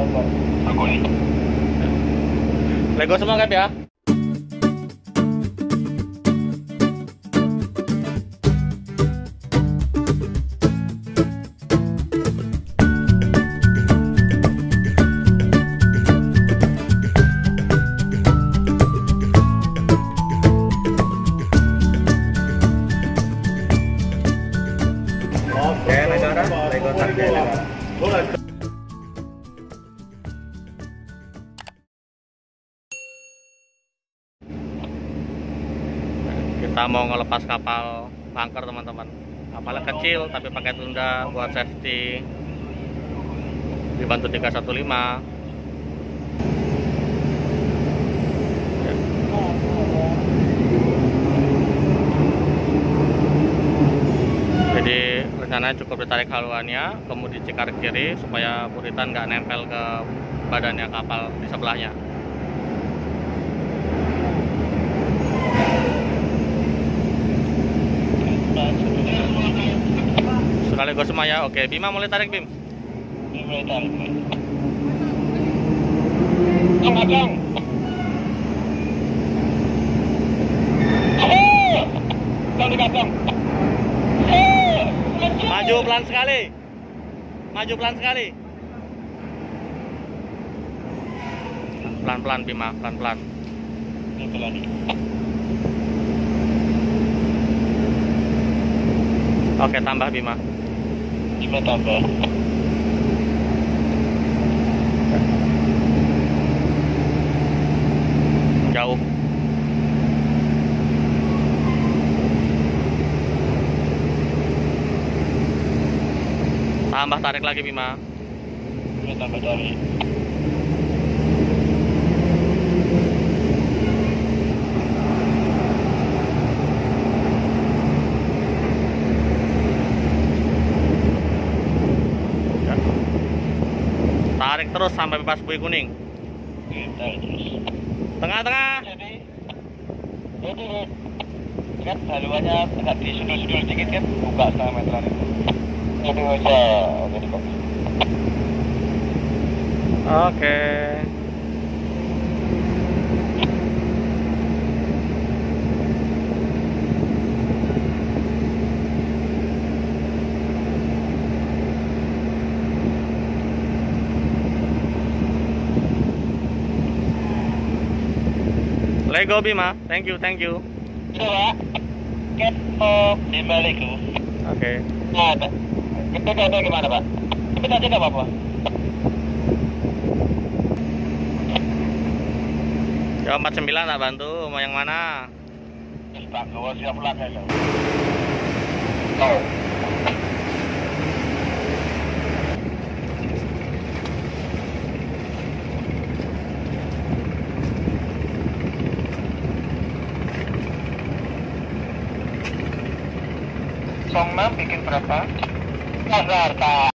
Lego semua kan ya? Oke, negara Lego target. Kita mau ngelepas kapal bunker teman-teman. Kapalnya kecil tapi pakai tunda buat safety. Dibantu 315. Jadi rencananya cukup ditarik haluannya, kemudian dicekar kiri supaya buritan nggak nempel ke badannya kapal di sebelahnya. Sekaligus semua ya. Oke, Bima mulai tarik, Bim. Mulai tarik. Kang. Kang. Maju pelan sekali. Maju pelan sekali. Pelan-pelan Bima, pelan-pelan. Pelan. Oke, tambah Bima. Tambah. Jauh. Tambah tarik lagi Bima. Tambah tarik. Tarik terus sampai bebas buih kuning. Tarik terus. Tengah-tengah. Jadi kan haluannya agak disundul-sundul sedikit kan, buka setengah meteran itu. Itu aja. Oke. Lego Bima, thank you. Coba, kan mau dibalik tuh. Oke. Nah, itu ada gimana Pak? Kita aja nggak apa-apa. Ya 49 tak bantu, mau yang mana? Pak, gua siap lagi ya. Oh. Songma bikin berapa? Jakarta.